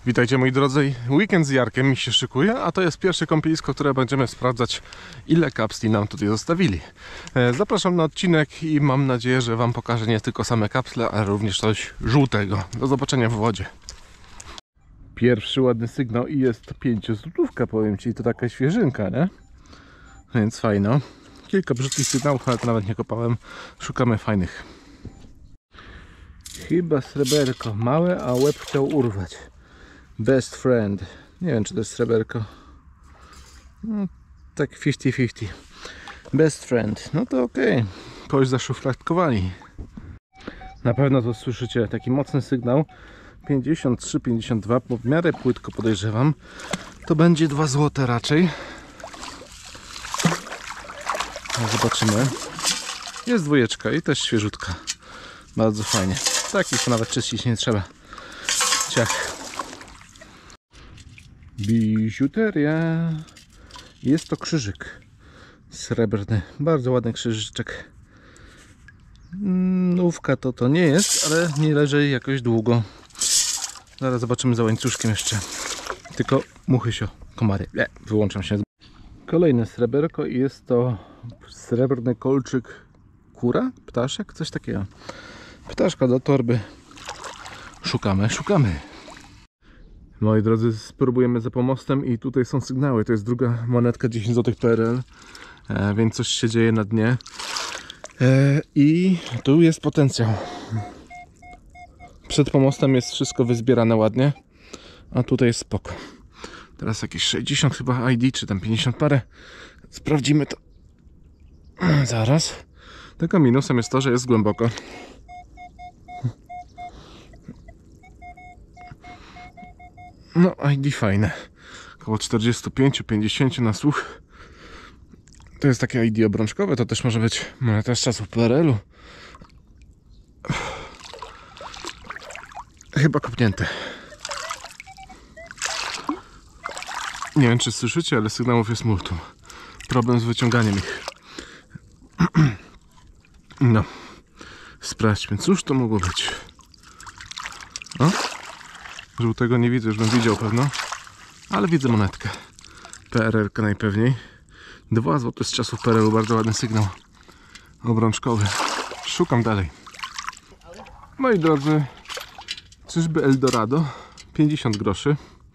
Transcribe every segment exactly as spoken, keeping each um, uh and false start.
Witajcie moi drodzy, weekend z Jarkiem mi się szykuje, a to jest pierwsze kąpielisko, które będziemy sprawdzać, ile kapsli nam tutaj zostawili. Zapraszam na odcinek i mam nadzieję, że wam pokażę nie tylko same kapsle, ale również coś żółtego. Do zobaczenia w wodzie. Pierwszy ładny sygnał i jest to pięciozłotówka, powiem ci, to taka świeżynka, nie? Więc fajno. Kilka brzydkich sygnałów, ale to nawet nie kopałem. Szukamy fajnych. Chyba sreberko małe, a łeb chciał urwać. Best friend. Nie wiem, czy to jest sreberko. No, tak pięćdziesiąt pięćdziesiąt. Best friend. No to okej. Okay. Kogoś zaszufladkowali. Na pewno to słyszycie taki mocny sygnał. pięćdziesiąt trzy pięćdziesiąt dwa, bo w miarę płytko podejrzewam. To będzie dwa złote raczej. No, zobaczymy. Jest dwójeczka i też świeżutka. Bardzo fajnie. Takich to nawet czyścić nie trzeba. Ciach. Biżuteria. Jest to krzyżyk srebrny. Bardzo ładny krzyżyczek. Nówka to to nie jest, ale nie leży jakoś długo. Zaraz zobaczymy za łańcuszkiem jeszcze. Tylko muchy się, komary. Le, wyłączam się. Kolejne sreberko i jest to srebrny kolczyk kura? Ptaszek? Coś takiego. Ptaszka do torby. Szukamy, szukamy. Moi drodzy, spróbujemy za pomostem i tutaj są sygnały. To jest druga monetka dziesięć złotych P R L, e, więc coś się dzieje na dnie. E, I tu jest potencjał. Przed pomostem jest wszystko wyzbierane ładnie, a tutaj jest spoko. Teraz jakieś sześćdziesiąt chyba I D, czy tam pięćdziesiąt parę. Sprawdzimy to zaraz. Tylko minusem jest to, że jest głęboko. No, I D fajne. Około czterdzieści pięć pięćdziesiąt na słuch. To jest takie I D obrączkowe, to też może być moneta z czasów P R L-u. Chyba kopnięte. Nie wiem, czy słyszycie, ale sygnałów jest multum. Problem z wyciąganiem ich. No. Sprawdźmy, cóż to mogło być. O? Żółtego nie widzę, już bym widział pewno. Ale widzę monetkę. P R L-ka najpewniej. dwa złote z czasów P R L-u, bardzo ładny sygnał obrączkowy. Szukam dalej. Moi drodzy, czyżby Eldorado? pięćdziesiąt groszy.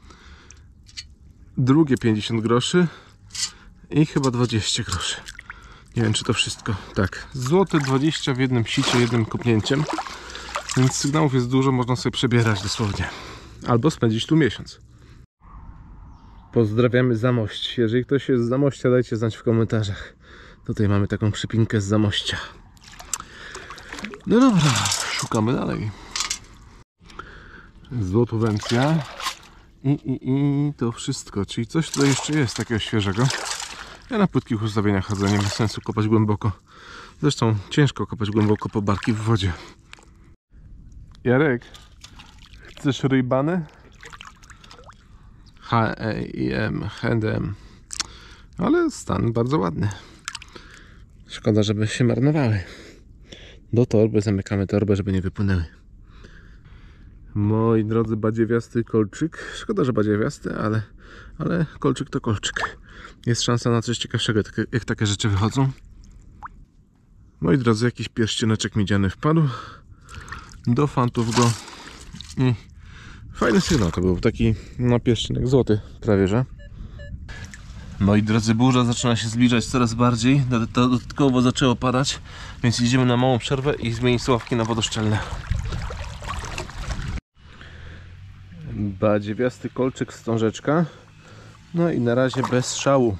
Drugie pięćdziesiąt groszy. I chyba dwadzieścia groszy. Nie wiem, czy to wszystko. Tak, złote dwadzieścia w jednym sicie, jednym kopnięciem. Więc sygnałów jest dużo, można sobie przebierać dosłownie. Albo spędzić tu miesiąc. Pozdrawiamy Zamość. Jeżeli ktoś jest z Zamościa, dajcie znać w komentarzach. Tutaj mamy taką przypinkę z Zamościa. No dobra, szukamy dalej. Złotowencja. I, i, I to wszystko. Czyli coś tutaj jeszcze jest takiego świeżego. Ja na płytkich ustawieniach chodzę, nie ma sensu kopać głęboko. Zresztą ciężko kopać głęboko po barki w wodzie. Jarek, chcesz rybany? H E I M, H and M. Ale stan bardzo ładny. Szkoda, żeby się marnowały. Do torby zamykamy torbę, żeby nie wypłynęły. Moi drodzy, badziewiasty kolczyk. Szkoda, że badziewiasty, ale, ale kolczyk to kolczyk. Jest szansa na coś ciekawszego, jak takie rzeczy wychodzą. Moi drodzy, jakiś pierścioneczek miedziany wpadł. Do fantów go. I fajny sygnał to był, taki no, pierścionek złoty prawie, że. Moi drodzy, burza zaczyna się zbliżać coraz bardziej. Dodatkowo zaczęło padać, więc idziemy na małą przerwę i zmienić sławki na wodoszczelne. Badziewiasty kolczyk, wstążeczka. No i na razie bez szału.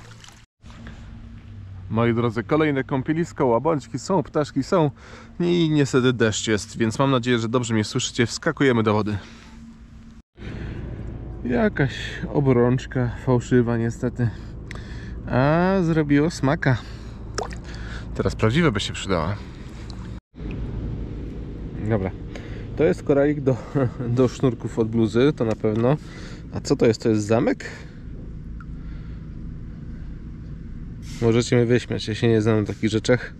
Moi drodzy, kolejne kąpielisko, łabączki są, ptaszki są i niestety deszcz jest, więc mam nadzieję, że dobrze mnie słyszycie. Wskakujemy do wody. Jakaś obrączka fałszywa niestety, a zrobiło smaka. Teraz prawdziwe by się przydała. Dobra, to jest koralik do, do sznurków od bluzy, to na pewno. A co to jest? To jest zamek? Możecie mnie wyśmiać, ja się nie znam na takich rzeczach.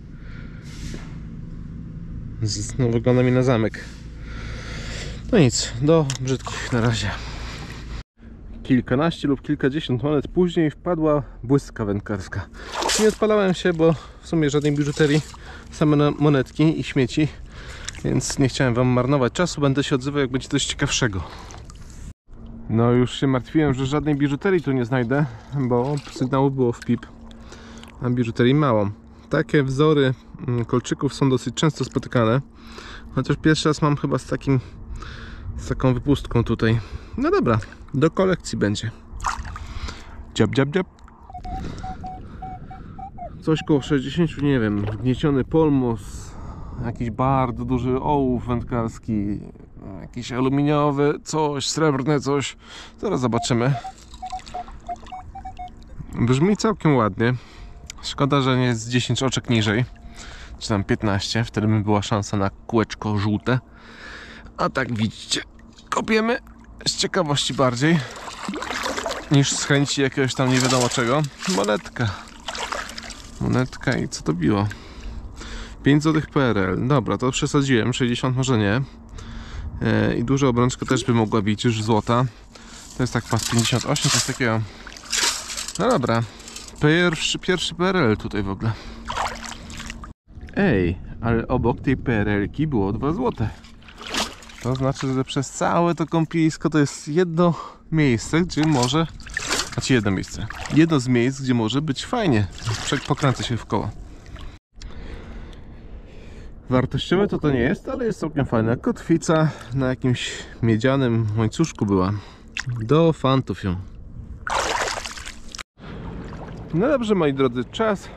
No, wygląda mi na zamek. No nic, do brzydkich na razie. Kilkanaście lub kilkadziesiąt monet później wpadła błyska wędkarska. Nie odpalałem się, bo w sumie żadnej biżuterii, same monetki i śmieci, więc nie chciałem wam marnować czasu. Będę się odzywał, jak będzie coś ciekawszego. No już się martwiłem, że żadnej biżuterii tu nie znajdę, bo sygnału było w pip, a biżuterii mało. Takie wzory kolczyków są dosyć często spotykane, chociaż pierwszy raz mam chyba z takim z taką wypustką tutaj. No dobra, do kolekcji będzie. Dziab, dziab, dziab. Coś koło sześćdziesiąt, nie wiem, wgnieciony polmos, jakiś bardzo duży ołów wędkarski, jakiś aluminiowy, coś, srebrne coś. Zaraz zobaczymy. Brzmi całkiem ładnie. Szkoda, że nie jest dziesięć oczek niżej, czy tam piętnaście, wtedy by była szansa na kółeczko żółte. A tak widzicie, kopiemy z ciekawości bardziej niż z chęci jakiegoś tam nie wiadomo czego. Monetka. Monetka i co to było? pięć złotych P R L. Dobra, to przesadziłem, sześćdziesiąt może nie. I duża obrączka też by mogła być już złota. To jest tak pas pięćdziesiąt osiem, coś takiego. No dobra. Pierwszy, pierwszy P R L tutaj w ogóle. Ej, ale obok tej P R L-ki było dwa złote. To znaczy, że przez całe to kąpielisko to jest jedno miejsce, gdzie może... Znaczy jedno miejsce. Jedno z miejsc, gdzie może być fajnie. Pokręcę się w koło. Wartościowe to to nie jest, ale jest całkiem fajna. Kotwica na jakimś miedzianym łańcuszku była. Do fantów ją. No dobrze, moi drodzy, czas.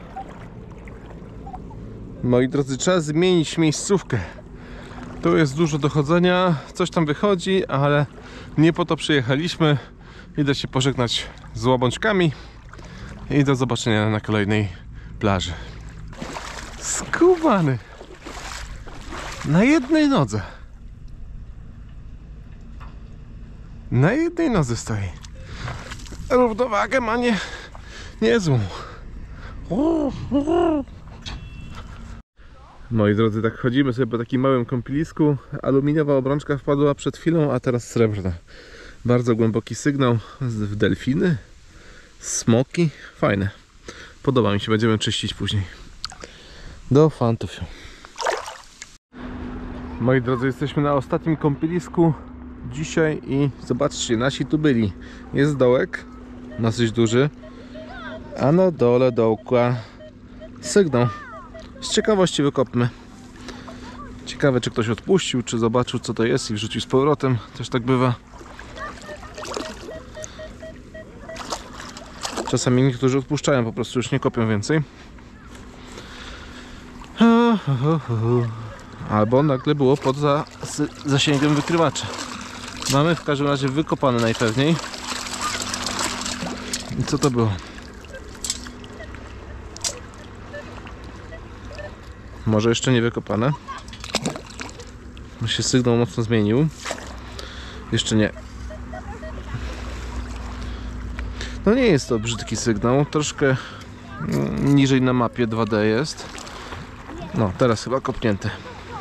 Moi drodzy, czas zmienić miejscówkę. Tu jest dużo dochodzenia, coś tam wychodzi, ale nie po to przyjechaliśmy. Idę się pożegnać z łabączkami i do zobaczenia na kolejnej plaży. Skubany! Na jednej nodze. Na jednej nodze stoi. Równowagę ma nie, niezłą. Moi drodzy, tak chodzimy sobie po takim małym kąpielisku. Aluminiowa obrączka wpadła przed chwilą, a teraz srebrna. Bardzo głęboki sygnał w delfiny, smoki. Fajne. Podoba mi się, będziemy czyścić później. Do fantów. Moi drodzy, jesteśmy na ostatnim kąpielisku dzisiaj i zobaczcie, nasi tu byli. Jest dołek, dosyć duży, a na dole dołka sygnał. Z ciekawości wykopmy. Ciekawe, czy ktoś odpuścił, czy zobaczył, co to jest i wrzucił z powrotem. Też tak bywa. Czasami niektórzy odpuszczają, po prostu już nie kopią więcej. Albo nagle było poza zasięgiem wykrywacza. Mamy w każdym razie wykopane najpewniej. I co to było? Może jeszcze nie wykopane. Bo się sygnał mocno zmienił. Jeszcze nie. No nie jest to brzydki sygnał. Troszkę niżej na mapie dwa D jest. No, teraz chyba kopnięte.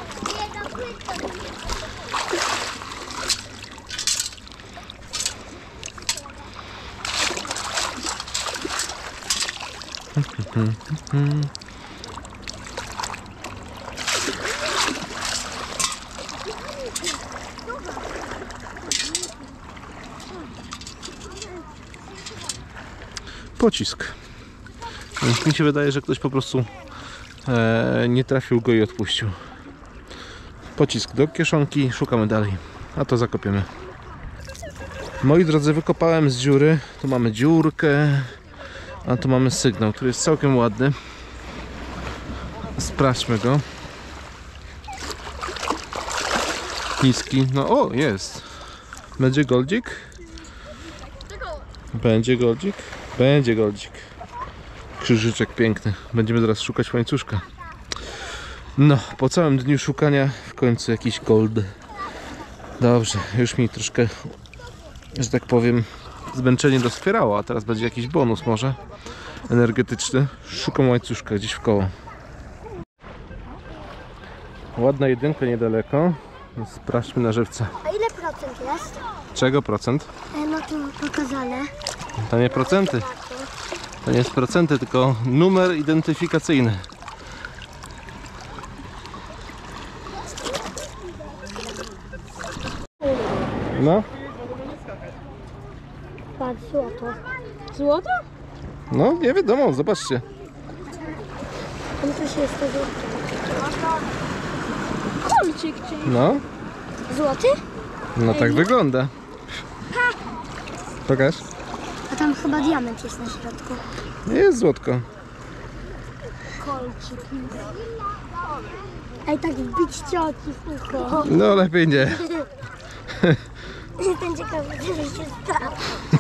Pocisk. Więc mi się wydaje, że ktoś po prostu e, nie trafił go i odpuścił. Pocisk do kieszonki, szukamy dalej. A to zakopiemy. Moi drodzy, wykopałem z dziury. Tu mamy dziurkę, a tu mamy sygnał, który jest całkiem ładny. Sprawdźmy go. Niski. No o, jest. Będzie goldzik? Będzie goldzik? Będzie goldzik. Krzyżyczek piękny. Będziemy zaraz szukać łańcuszka. No, po całym dniu szukania w końcu jakiś gold. Dobrze, już mi troszkę, że tak powiem, zmęczenie doskwierało, a teraz będzie jakiś bonus może energetyczny. Szukam łańcuszka gdzieś w koło. Ładna jedynka niedaleko. Sprawdźmy na żywca. A ile procent jest? Czego procent? E, no to pokazane. To nie procenty. To nie jest procenty, tylko numer identyfikacyjny. No, Patrz, złoto. Złoto? no nie wiadomo, zobaczcie. Tam coś jest to złoto. Kolczyk, czyli No, złoty? no tak wygląda. Pokaż. A tam chyba diament jest na środku. Nie jest złotko. Kolczyk. Ej, tak wbić cioci w ucho. No lepiej nie. Jestem ciekawy, co się stało.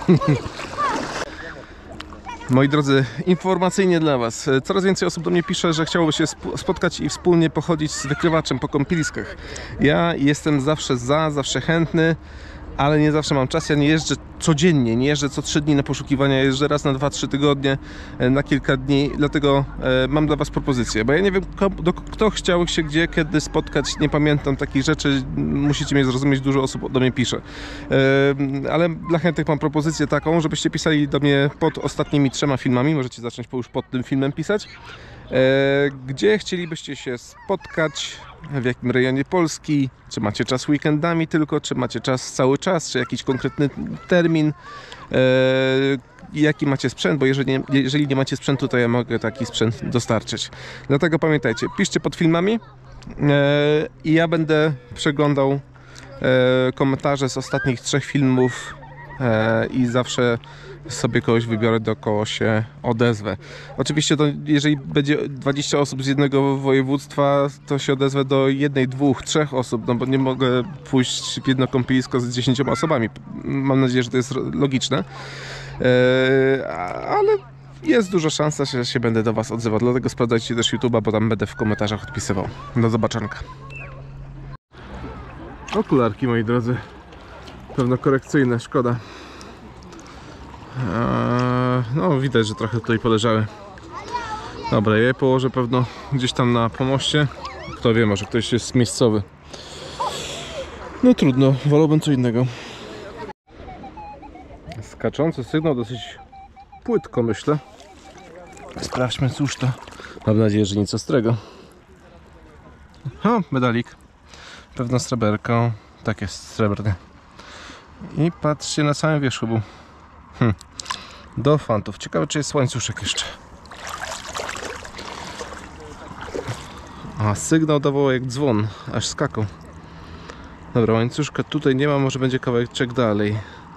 Moi drodzy, informacyjnie dla Was. Coraz więcej osób do mnie pisze, że chciałoby się spotkać i wspólnie pochodzić z wykrywaczem po kąpieliskach. Ja jestem zawsze za, zawsze chętny, ale nie zawsze mam czas. Ja nie jeżdżę codziennie, nie jeżdżę co trzy dni na poszukiwania, jeżdżę raz na dwa trzy tygodnie, na kilka dni, dlatego e, mam dla Was propozycję, bo ja nie wiem, kto, do, kto chciał się gdzie, kiedy spotkać, nie pamiętam takich rzeczy, musicie mnie zrozumieć, dużo osób do mnie pisze. E, ale dla chętnych mam propozycję taką, żebyście pisali do mnie pod ostatnimi trzema filmami, możecie zacząć już pod tym filmem pisać, e, gdzie chcielibyście się spotkać, w jakim rejonie Polski, czy macie czas weekendami tylko, czy macie czas cały czas, czy jakiś konkretny termin, e, jaki macie sprzęt, bo jeżeli nie, jeżeli nie macie sprzętu, to ja mogę taki sprzęt dostarczyć. Dlatego pamiętajcie, piszcie pod filmami e, i ja będę przeglądał e, komentarze z ostatnich trzech filmów e, i zawsze sobie kogoś wybiorę, do kogo się odezwę. Oczywiście to, jeżeli będzie dwadzieścia osób z jednego województwa, to się odezwę do jednej, dwóch, trzech osób, no bo nie mogę pójść w jedno kąpielisko z dziesięcioma osobami. Mam nadzieję, że to jest logiczne. Eee, ale jest duża szansa, że się będę do Was odzywał. Dlatego sprawdzajcie też YouTube'a, bo tam będę w komentarzach odpisywał. Do zobaczonka. Okularki, moi drodzy. Pewno korekcyjne, szkoda. Eee, no widać, że trochę tutaj poleżały. Dobra, ja je położę pewno gdzieś tam na pomoście. Kto wie, może ktoś jest miejscowy. No trudno, wolałbym co innego. Skaczący sygnał dosyć płytko, myślę. Sprawdźmy, cóż to. Mam nadzieję, że nic ostrego. O, medalik. Pewno sreberko. Tak jest, srebrny. I patrzcie, na samym wierzchu był. Hm. Do fantów. Ciekawe, czy jest łańcuszek jeszcze. A, sygnał dawał jak dzwon, aż skakał. Dobra, łańcuszka tutaj nie ma, może będzie kawałeczek dalej.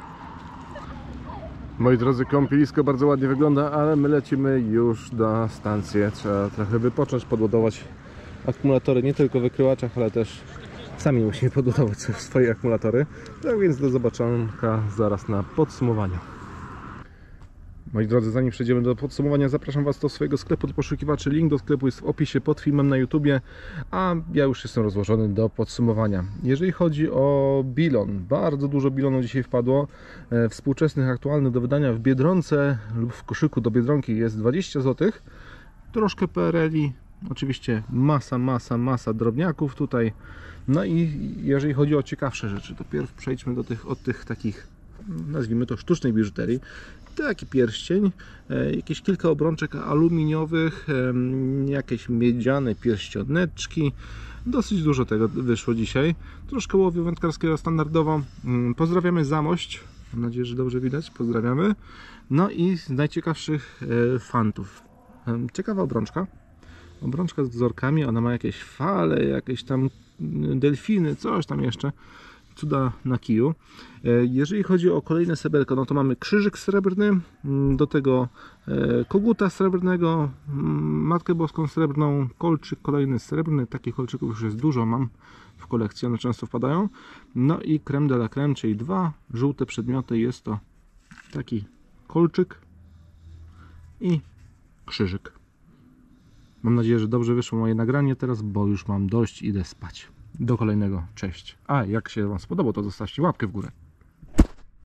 Moi drodzy, kąpielisko bardzo ładnie wygląda, ale my lecimy już na stację. Trzeba trochę wypocząć, podładować akumulatory, nie tylko w wykrywaczach, ale też sami musimy podładować swoje akumulatory. Tak więc do zobaczonka zaraz na podsumowaniu. Moi drodzy, zanim przejdziemy do podsumowania, zapraszam Was do swojego sklepu do poszukiwaczy. Link do sklepu jest w opisie pod filmem na YouTubie, a ja już jestem rozłożony do podsumowania. Jeżeli chodzi o bilon, bardzo dużo bilonów dzisiaj wpadło. E, współczesnych, aktualnych do wydania w Biedronce lub w koszyku do Biedronki jest dwadzieścia złotych. Troszkę P R L i oczywiście masa, masa, masa drobniaków tutaj. No i jeżeli chodzi o ciekawsze rzeczy, to pierw przejdźmy do tych, od tych takich, nazwijmy to, sztucznej biżuterii. Taki pierścień, jakieś kilka obrączek aluminiowych, jakieś miedziane pierścioneczki. Dosyć dużo tego wyszło dzisiaj. Troszkę łowiu wędkarskiego standardowo. Pozdrawiamy Zamość. Mam nadzieję, że dobrze widać. Pozdrawiamy. No i z najciekawszych fantów. Ciekawa obrączka. Obrączka z wzorkami. Ona ma jakieś fale, jakieś tam delfiny, coś tam jeszcze. Cuda na kiju. Jeżeli chodzi o kolejne sreberko, no to mamy krzyżyk srebrny, do tego koguta srebrnego, Matkę Boską srebrną, kolczyk kolejny srebrny, takich kolczyków już jest dużo, mam w kolekcji, one często wpadają. No i creme de la creme, czyli dwa żółte przedmioty, jest to taki kolczyk i krzyżyk. Mam nadzieję, że dobrze wyszło moje nagranie teraz, bo już mam dość, idę spać. Do kolejnego, cześć. A jak się Wam spodobało, to zostawcie łapkę w górę.